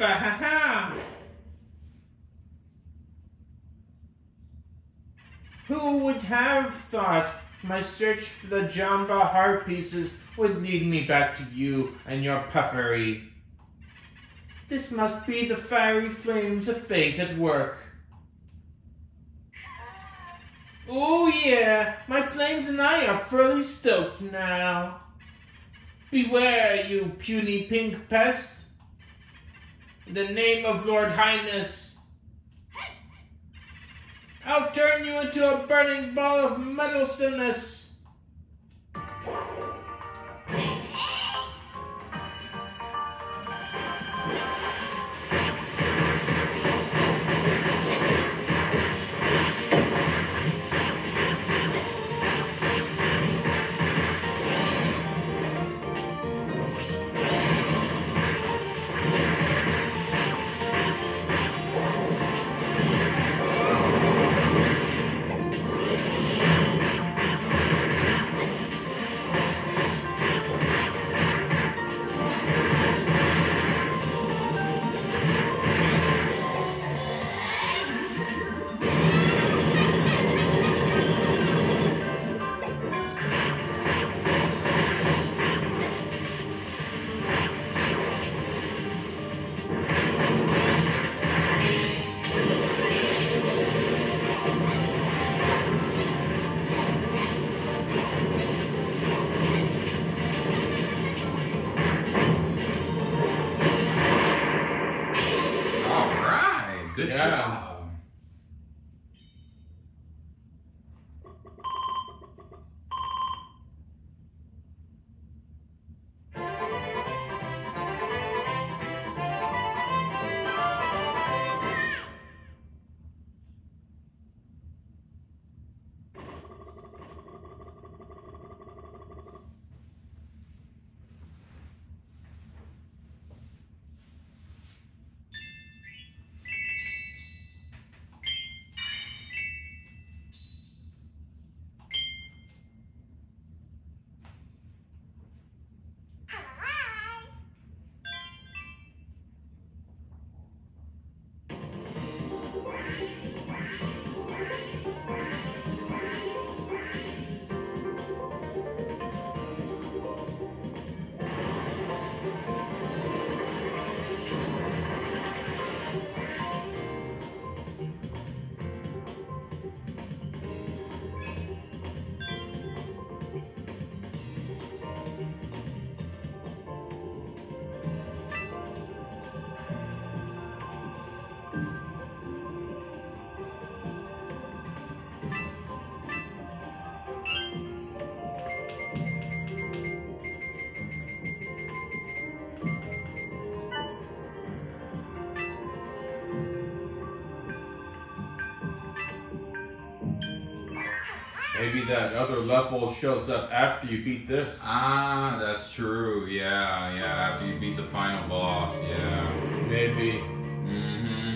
Bahaha! Who would have thought my search for the Jamba heart pieces would lead me back to you and your puffery? This must be the fiery flames of fate at work. Oh yeah, my flames and I are fully stoked now. Beware, you puny pink pest. In the name of Lord Highness, I'll turn you into a burning ball of meddlesomeness. Good job. Maybe that other level shows up after you beat this. Ah, that's true. Yeah, after you beat the final boss, yeah. Maybe. Mm-hmm.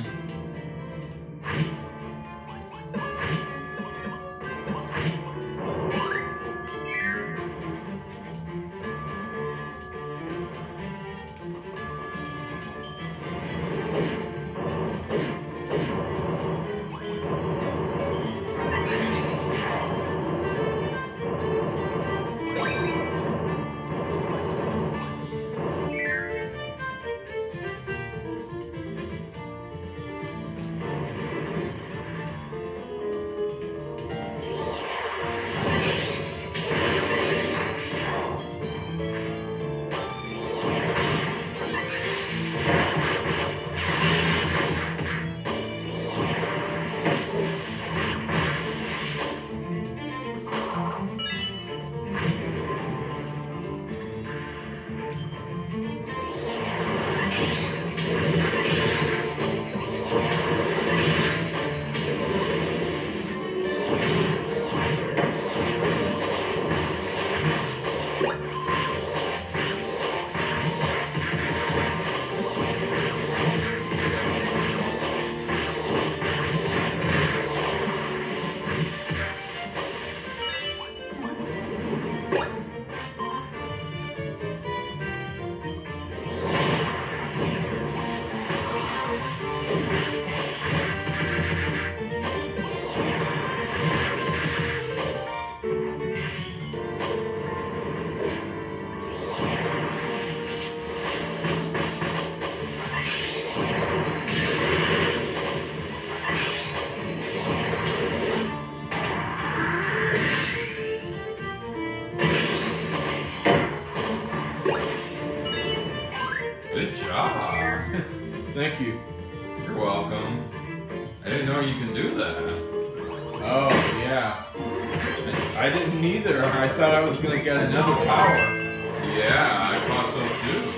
Thank you. You're welcome. I didn't know you can do that. Oh, yeah. I didn't either. I thought I was gonna get another power. Yeah, I thought so too.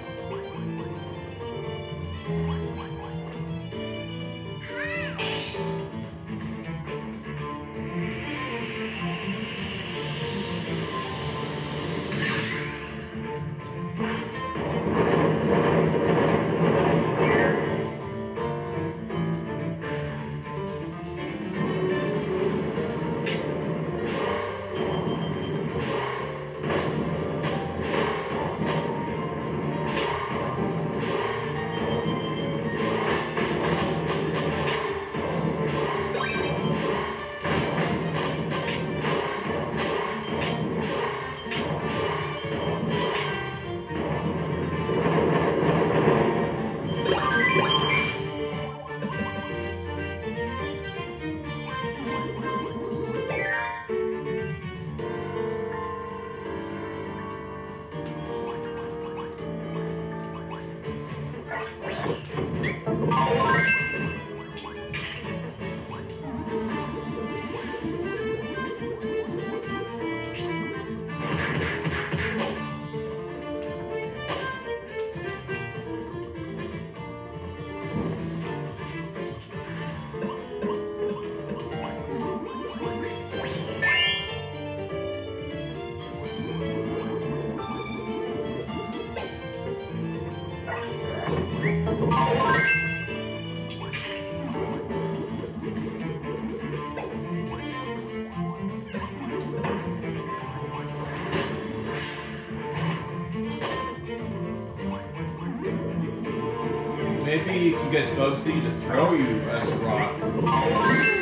Maybe you can get Bugsy to throw you as a rock.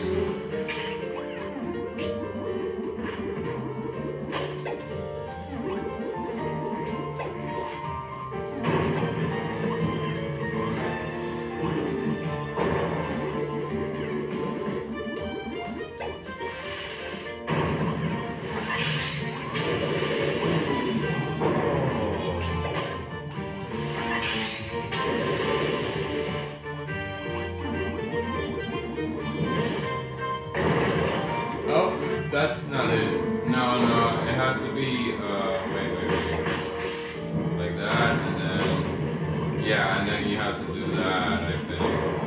Oh, that's not it. No, it has to be, wait. Like that, and then, yeah, and then you have to do that, I think.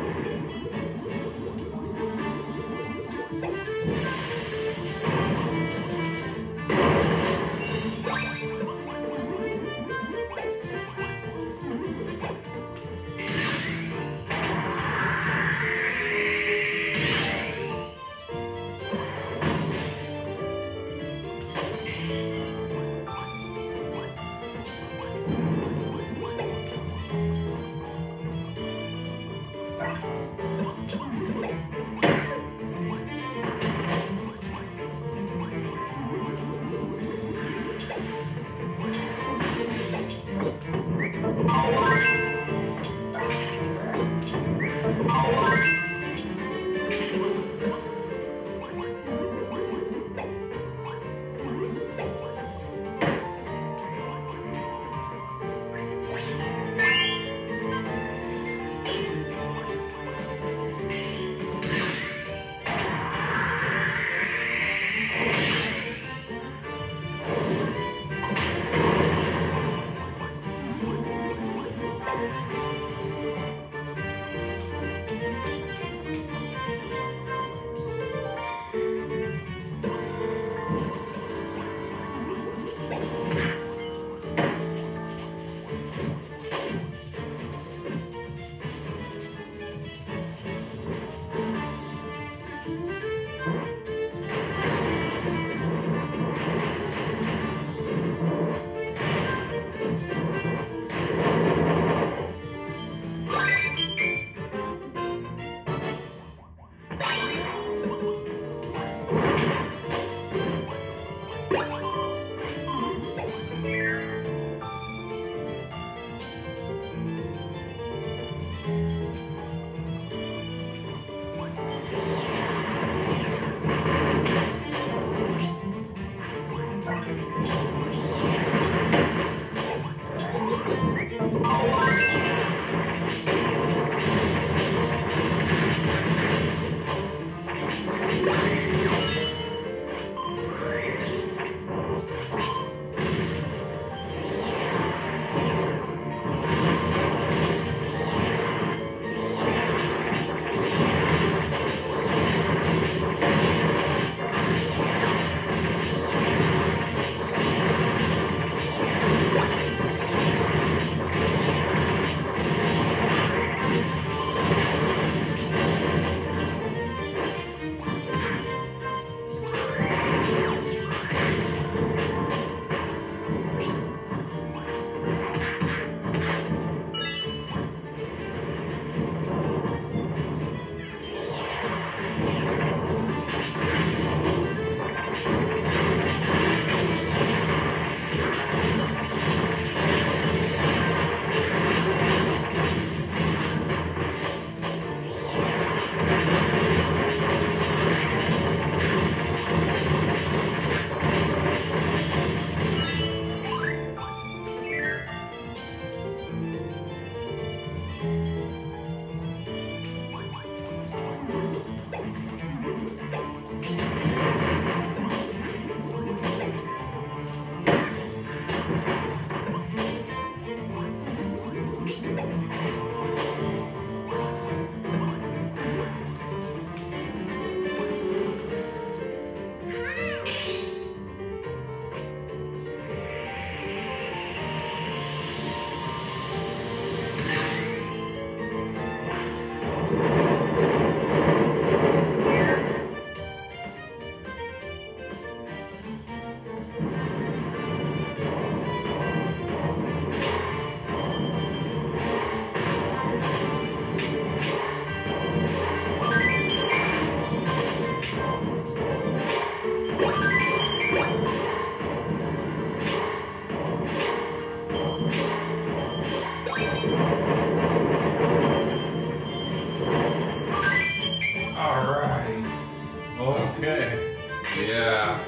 Alright. Okay. Yeah.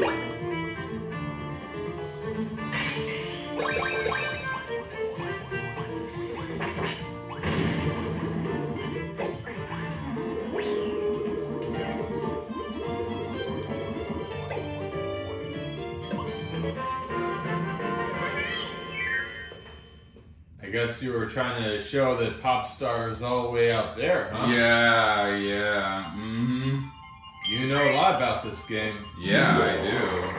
I guess you were trying to show that Popstar is all the way out there, huh? Yeah, yeah. Mm-hmm. You know a lot about this game. Yeah, I do.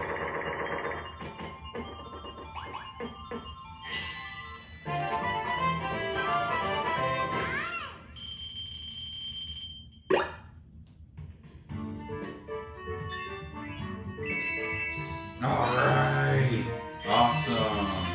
Alright. Awesome.